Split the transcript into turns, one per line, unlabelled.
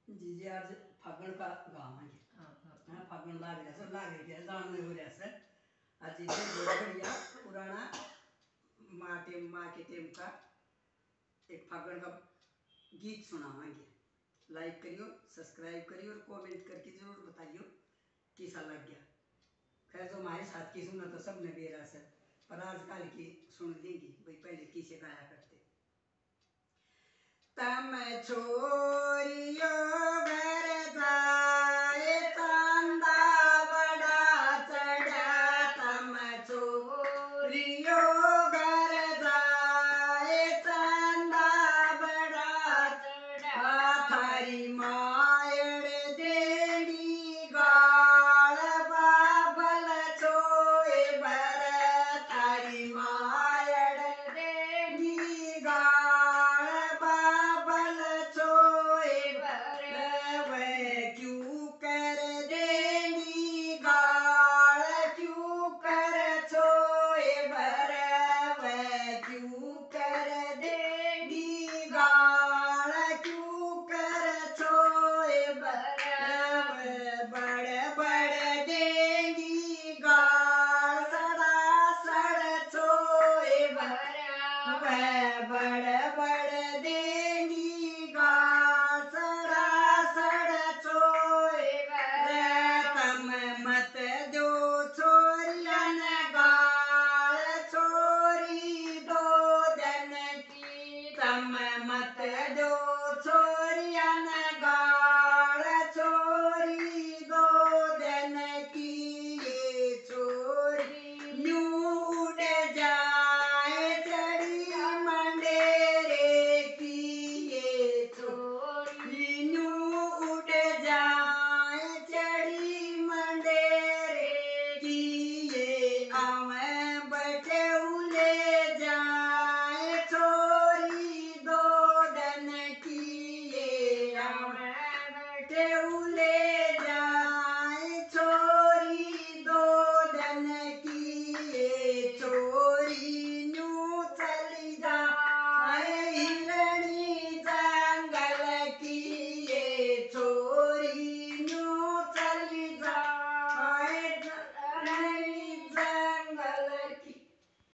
जी आज फागण का गाँव है हाँ फागण लाग गया गाँव में हो रहा सर आज इसे बहुत बढ़िया पुराना माँ के टेम का एक फागण का गीत सुनावांगे। लाइक करियो, सब्सक्राइब करियो और कमेंट करके जरूर बताइयो कैसा लग गया। खैर जो हमारे साथ की सुना तो सबने बेरा सर, पर आजकल की सुन लेंगी भाई पहले किसे गाया करते। तम छोरियो घर जाए चांदा बड़ा चढ़ा, तम छोरियो घर जाए चांदा बड़ा चढ़ा, थारी माँ